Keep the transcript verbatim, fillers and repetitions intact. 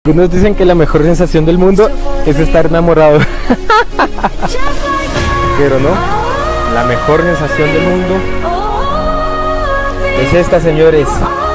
Algunos dicen que la mejor sensación del mundo es estar enamorado. Pero no, la mejor sensación del mundo es esta, señores.